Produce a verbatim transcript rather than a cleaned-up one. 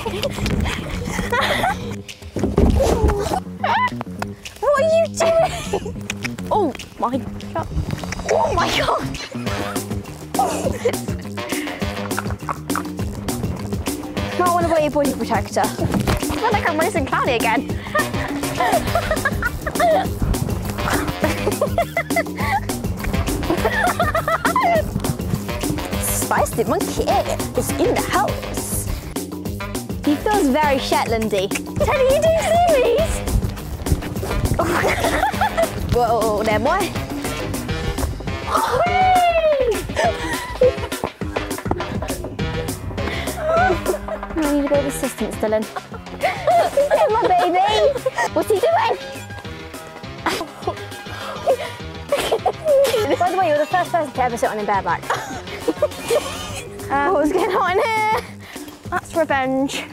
What are you doing? Oh my god. Oh my god. I want to wear your body protector. I feel like I'm racing Cloudy again. Spicy monkey is in the house. He feels very Shetlandy. Teddy, you do series? Whoa, there, boy. I need a bit of assistance, Dylan. He's getting my baby. What's he doing? By the way, you're the first person to ever sit on him bareback. um, what was going on here? That's revenge.